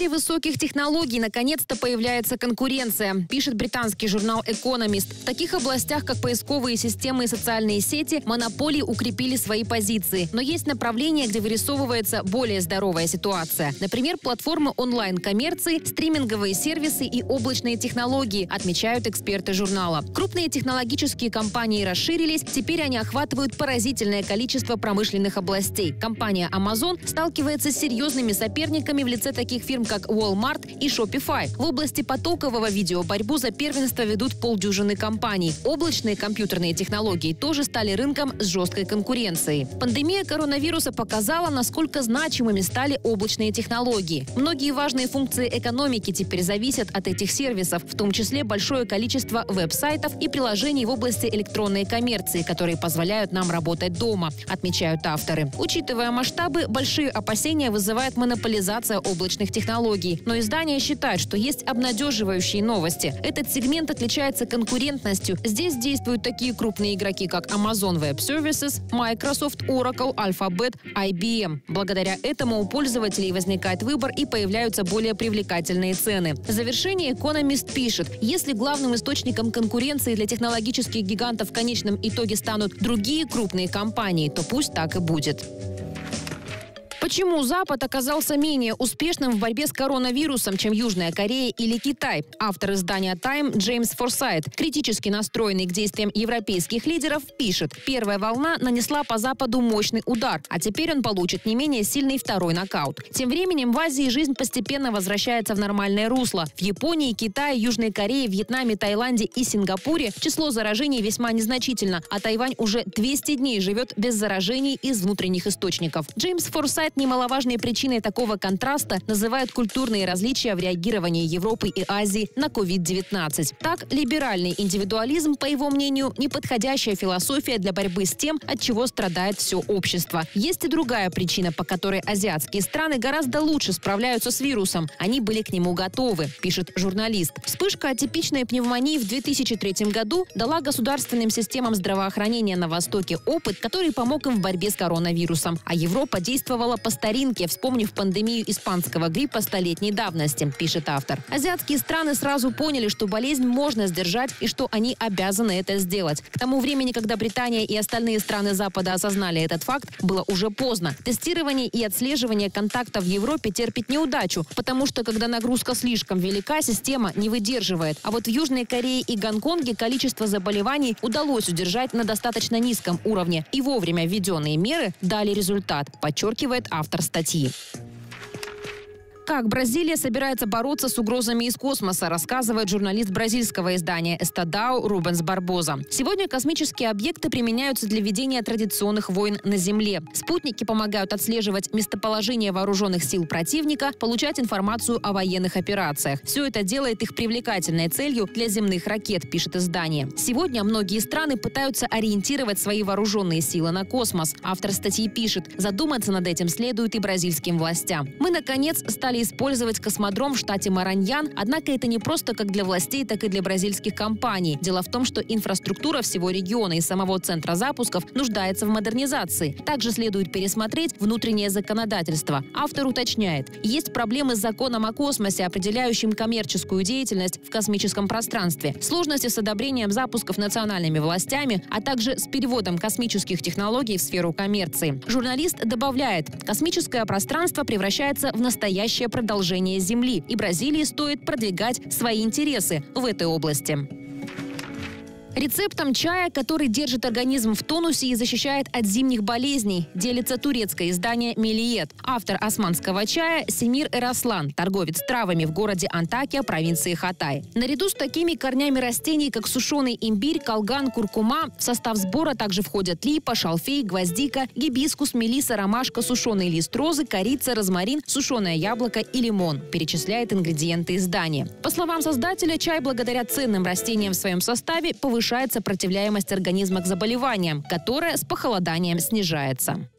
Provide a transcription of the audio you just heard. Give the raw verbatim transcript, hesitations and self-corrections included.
мире высоких технологий наконец-то появляется конкуренция, пишет британский журнал «Экономист». В таких областях, как поисковые системы и социальные сети, монополии укрепили свои позиции. Но есть направления, где вырисовывается более здоровая ситуация. Например, платформы онлайн-коммерции, стриминговые сервисы и облачные технологии, отмечают эксперты журнала. Крупные технологические компании расширились, теперь они охватывают поразительное количество промышленных областей. Компания Amazon сталкивается с серьезными соперниками в лице таких фирм, как Walmart и Shopify. В области потокового видео борьбу за первенство ведут полдюжины компаний. Облачные компьютерные технологии тоже стали рынком с жесткой конкуренцией. Пандемия коронавируса показала, насколько значимыми стали облачные технологии. Многие важные функции экономики теперь зависят от этих сервисов, в том числе большое количество веб-сайтов и приложений в области электронной коммерции, которые позволяют нам работать дома, отмечают авторы. Учитывая масштабы, большие опасения вызывает монополизация облачных технологий. Но издание считает, что есть обнадеживающие новости. Этот сегмент отличается конкурентностью. Здесь действуют такие крупные игроки, как Amazon Web Services, Microsoft, Oracle, Alphabet, ай би эм. Благодаря этому у пользователей возникает выбор и появляются более привлекательные цены. В завершении «Экономист» пишет, если главным источником конкуренции для технологических гигантов в конечном итоге станут другие крупные компании, то пусть так и будет. Почему Запад оказался менее успешным в борьбе с коронавирусом, чем Южная Корея или Китай? Автор издания Time Джеймс Форсайт, критически настроенный к действиям европейских лидеров, пишет: первая волна нанесла по Западу мощный удар, а теперь он получит не менее сильный второй нокаут. Тем временем в Азии жизнь постепенно возвращается в нормальное русло. В Японии, Китае, Южной Корее, Вьетнаме, Таиланде и Сингапуре число заражений весьма незначительно, а Тайвань уже двести дней живет без заражений из внутренних источников. Джеймс Форсайт немаловажной причиной такого контраста называют культурные различия в реагировании Европы и Азии на ковид девятнадцать. Так, либеральный индивидуализм, по его мнению, неподходящая философия для борьбы с тем, от чего страдает все общество. Есть и другая причина, по которой азиатские страны гораздо лучше справляются с вирусом. Они были к нему готовы, пишет журналист. Вспышка атипичной пневмонии в две тысячи третьем году дала государственным системам здравоохранения на Востоке опыт, который помог им в борьбе с коронавирусом. А Европа действовала по старинке, вспомнив пандемию испанского гриппа столетней давности, пишет автор. Азиатские страны сразу поняли, что болезнь можно сдержать и что они обязаны это сделать. К тому времени, когда Британия и остальные страны Запада осознали этот факт, было уже поздно. Тестирование и отслеживание контактов в Европе терпит неудачу, потому что, когда нагрузка слишком велика, система не выдерживает. А вот в Южной Корее и Гонконге количество заболеваний удалось удержать на достаточно низком уровне. И вовремя введенные меры дали результат, подчеркивает автор статьи. Как Бразилия собирается бороться с угрозами из космоса, рассказывает журналист бразильского издания «Эстадау» Рубенс Барбоза. Сегодня космические объекты применяются для ведения традиционных войн на Земле. Спутники помогают отслеживать местоположение вооруженных сил противника, получать информацию о военных операциях. Все это делает их привлекательной целью для земных ракет, пишет издание. Сегодня многие страны пытаются ориентировать свои вооруженные силы на космос. Автор статьи пишет: задуматься над этим следует и бразильским властям. Мы, наконец, стали использовать космодром в штате Мараньян, однако это не просто как для властей, так и для бразильских компаний. Дело в том, что инфраструктура всего региона и самого центра запусков нуждается в модернизации. Также следует пересмотреть внутреннее законодательство. Автор уточняет, есть проблемы с законом о космосе, определяющим коммерческую деятельность в космическом пространстве, сложности с одобрением запусков национальными властями, а также с переводом космических технологий в сферу коммерции. Журналист добавляет, космическое пространство превращается в настоящее продолжение Земли, и Бразилии стоит продвигать свои интересы в этой области. Рецептом чая, который держит организм в тонусе и защищает от зимних болезней, делится турецкое издание «Мелиет». Автор османского чая – Семир Эраслан, торговец травами в городе Антакия, провинции Хатай. Наряду с такими корнями растений, как сушеный имбирь, калган, куркума, в состав сбора также входят липа, шалфей, гвоздика, гибискус, мелиса, ромашка, сушеный лист розы, корица, розмарин, сушеное яблоко и лимон, перечисляет ингредиенты издания. По словам создателя, чай благодаря ценным растениям в своем составе повышает сопротивляемость организма к заболеваниям, которая с похолоданием снижается.